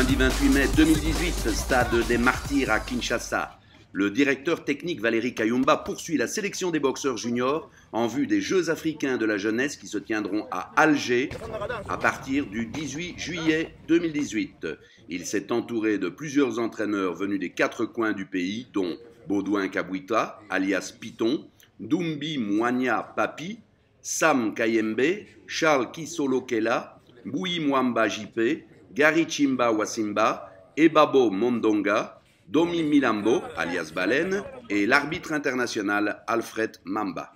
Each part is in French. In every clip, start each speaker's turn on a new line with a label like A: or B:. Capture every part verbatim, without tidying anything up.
A: Lundi vingt-huit mai deux mille dix-huit, stade des Martyrs à Kinshasa. Le directeur technique Valérie Kayumba poursuit la sélection des boxeurs juniors en vue des Jeux africains de la jeunesse qui se tiendront à Alger à partir du dix-huit juillet deux mille dix-huit. Il s'est entouré de plusieurs entraîneurs venus des quatre coins du pays, dont Baudouin Kabouita, alias Piton, Dumbi Mouania Papi, Sam Kayembe, Charles Kisolo Kela, Boui Mwamba J P, Gary Chimba Wasimba, Ebabo Mondonga, Domi Milambo, alias Baleine, et l'arbitre international Alfred Mamba.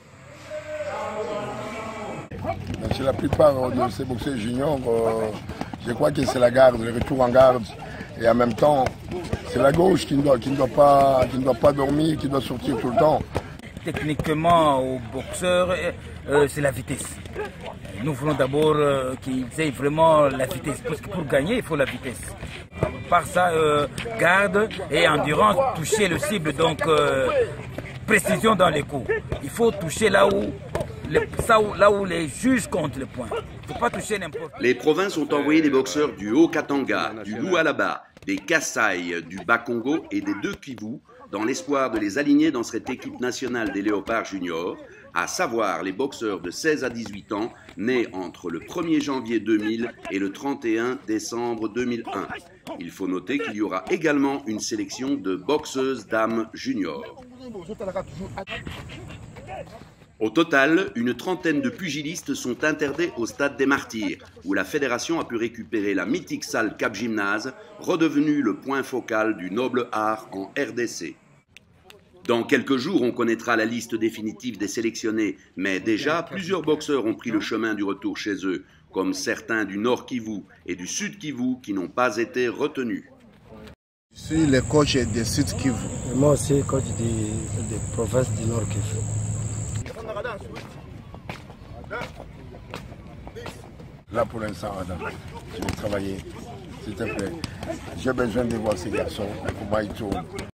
B: Chez la plupart de ces boxeurs juniors, euh, je crois que c'est la garde, le retour en garde, et en même temps, c'est la gauche qui ne doit, qui ne doit pas, qui ne doit pas dormir, qui doit sortir tout le temps.
C: Techniquement, aux boxeurs, euh, c'est la vitesse. Nous voulons d'abord euh, qu'ils aient vraiment la vitesse, parce que pour gagner, il faut la vitesse. Par ça, euh, garde et endurance, toucher le cible, donc euh, précision dans les coups. Il faut toucher là où, les, ça où, là où les juges comptent le point. Il ne faut pas toucher n'importe où.
A: Les provinces ont envoyé des boxeurs du Haut-Katanga, du Lualaba, des Kasaï, du Bas-Congo et des deux Kivu, dans l'espoir de les aligner dans cette équipe nationale des Léopards juniors, à savoir les boxeurs de seize à dix-huit ans, nés entre le premier janvier deux mille et le trente et un décembre deux mille un. Il faut noter qu'il y aura également une sélection de boxeuses dames juniors. Au total, une trentaine de pugilistes sont interdits au stade des Martyrs, où la fédération a pu récupérer la mythique salle Cap Gymnase, redevenue le point focal du noble art en R D C. Dans quelques jours, on connaîtra la liste définitive des sélectionnés, mais déjà, plusieurs boxeurs ont pris le chemin du retour chez eux, comme certains du Nord Kivu et du Sud Kivu qui n'ont pas été retenus.
B: Je suis le coach du Sud Kivu.
D: Et moi aussi, coach des provinces du Nord Kivu.
B: Là, pour l'instant, Adam, je vais travailler. S'il te plaît, j'ai besoin de voir ces garçons, comment ils tournent.